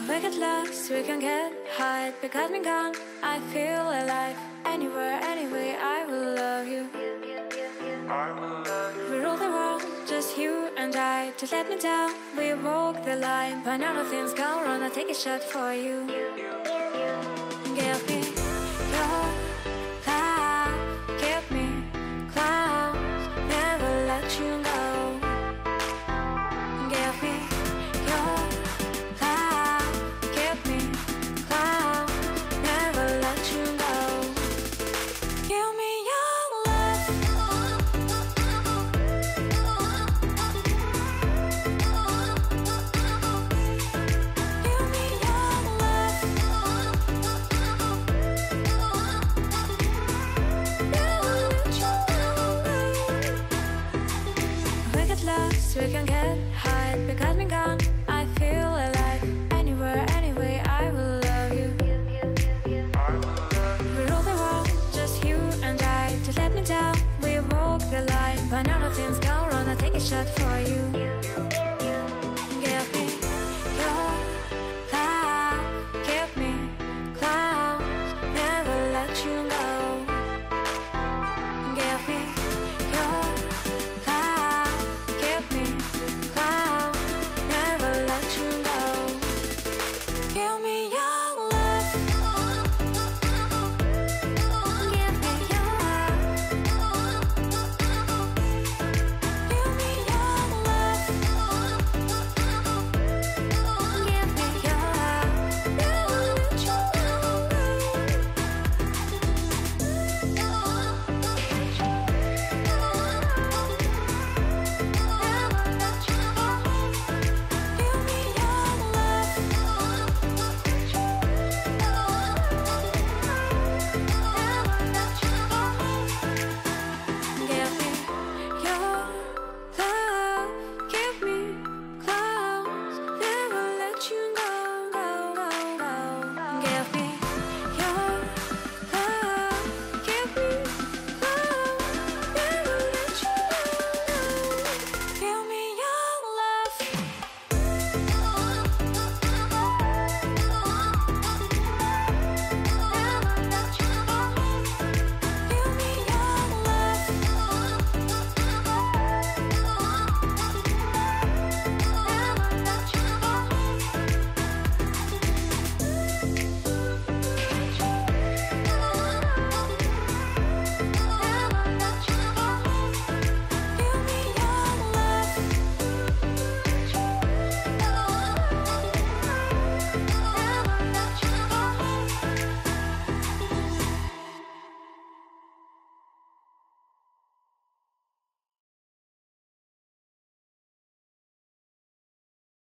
We get lost, we can get high. Because me gone, I feel alive. Anywhere, anyway, I will love you. We rule the world, just you and I. Just let me down, we walk the line. But now nothing's gone wrong, I'll take a shot for you. Give me your love, give me clouds, never let you go. Give me your love, give me clouds, never let you go. Give me your love. Give me your love. We get lost, we can get high. Because me gone, I feel alive. Anywhere, anyway, I will love you. We rule the world, just you and I. Just let me down, we walk the line. But now nothing's gone wrong, I'll take a shot for you.